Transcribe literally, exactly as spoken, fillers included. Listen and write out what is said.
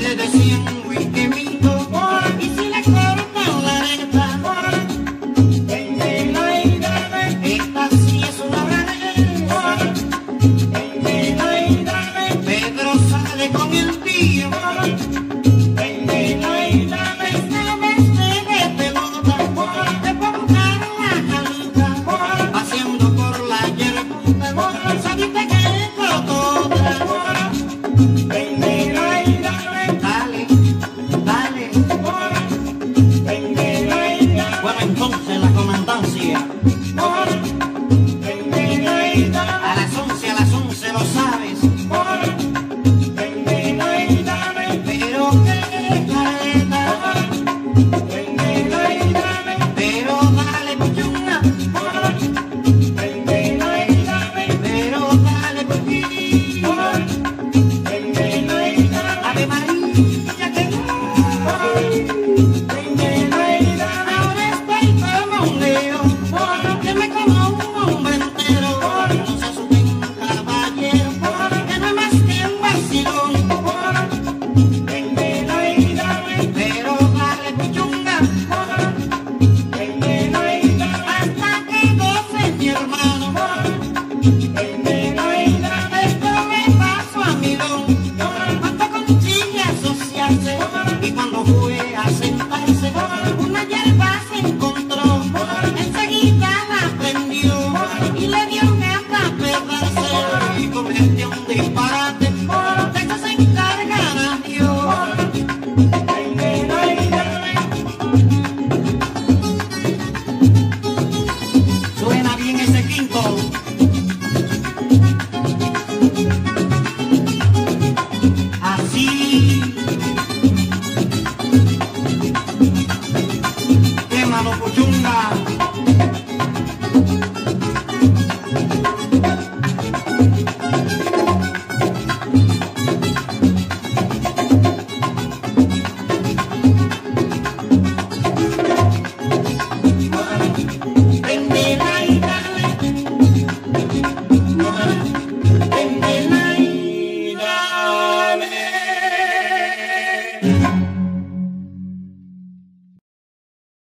le decían whisky vinto, y si le cortan la arepa, esta sí es una rana. Pedro sale con el tío, paseando por la yerba, sabiste que explotó otra. Dale, dale. Bueno, entonces la comandancia a las once, a las once, lo sabes. Pero qué caleta, pero dale puchuna, pero dale puchín. Ave María, que